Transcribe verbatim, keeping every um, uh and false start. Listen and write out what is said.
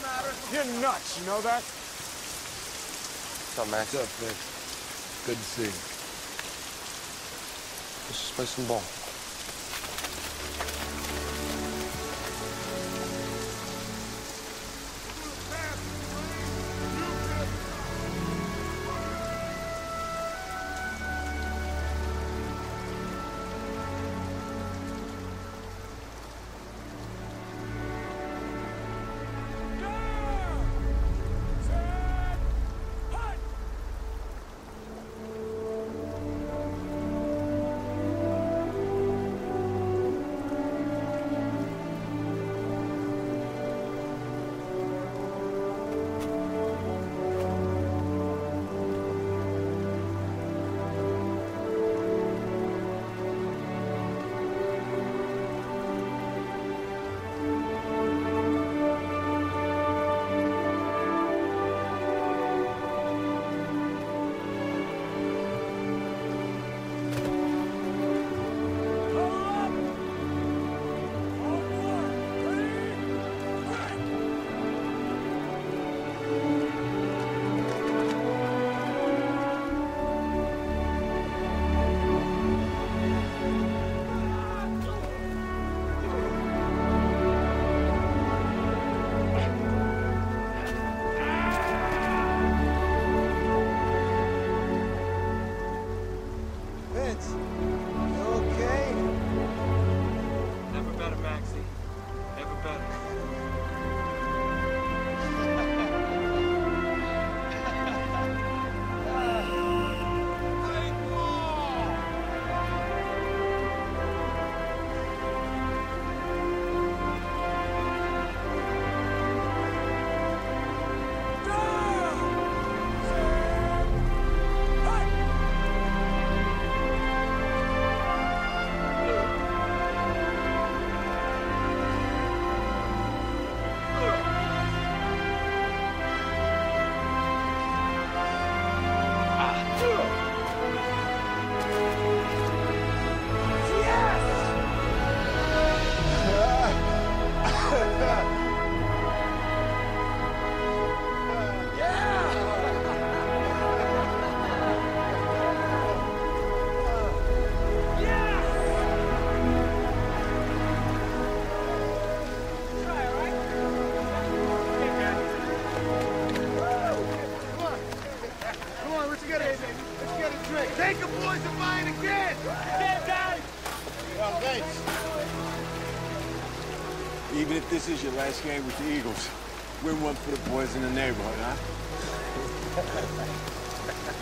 You're nuts, you know that? What's up, Max? What's up, Vince? Good to see you. Let's just play some ball. Take the boys and mine again! Yeah, guys! Well, Vince, even if this is your last game with the Eagles, win one for the boys in the neighborhood, huh?